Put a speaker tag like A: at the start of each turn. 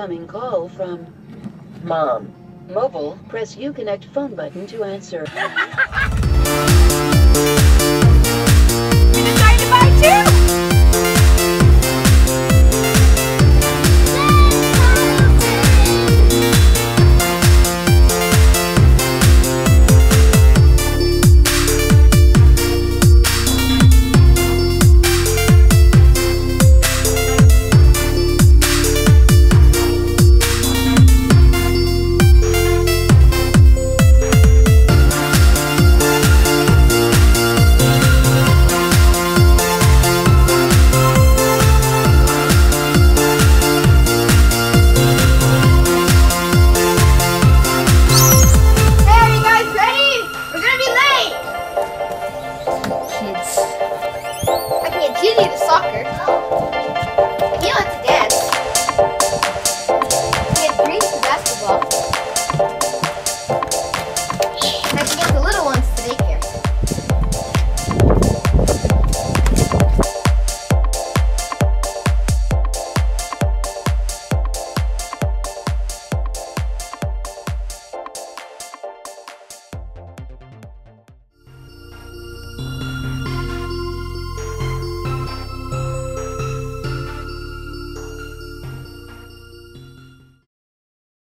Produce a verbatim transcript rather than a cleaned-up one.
A: Incoming call from
B: Mom.
A: Mobile. Press Uconnect phone button to answer.
C: You decided to buy two? I can get Judy to soccer.